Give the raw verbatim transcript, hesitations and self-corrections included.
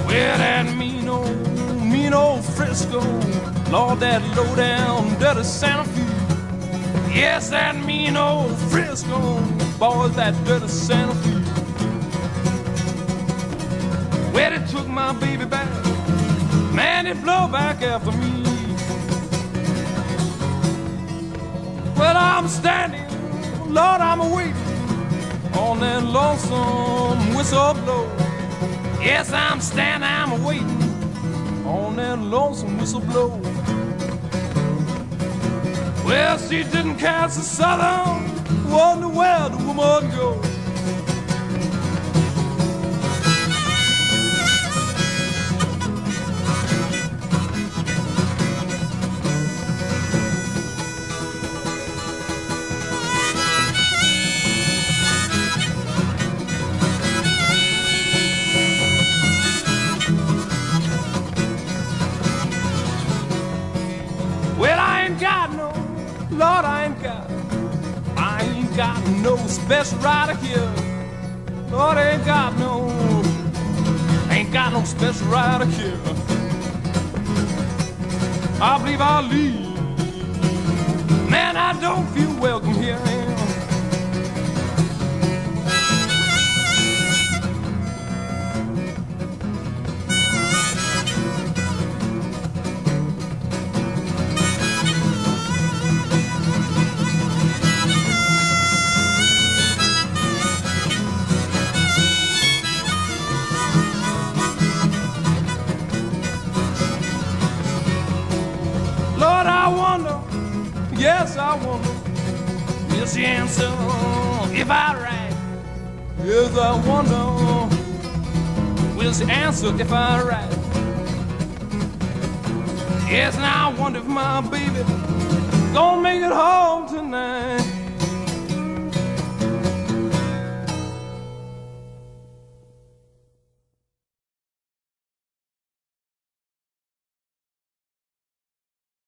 Well, that mean old, mean old Frisco, Lord, that low down, dirty Santa Fe. Yes, that mean old Frisco, boys, that dirty Santa Fe. Well, it took my baby back, man, it blow back after me. Well, I'm standing, Lord, I'm waiting on that lonesome whistle blow. Yes, I'm standing, I'm waiting on that lonesome whistle blow. Well, she didn't cast a southern, wonder where the woman go. Lord, I ain't got, I ain't got no special rider here. Lord, I ain't got no, ain't got no special rider here. I believe I'll leave. Man, I don't feel welcome here. Yes, I wonder, will she answer if I write? Yes, I wonder, will she answer if I write? Yes, and I wonder if my baby gonna make it home tonight.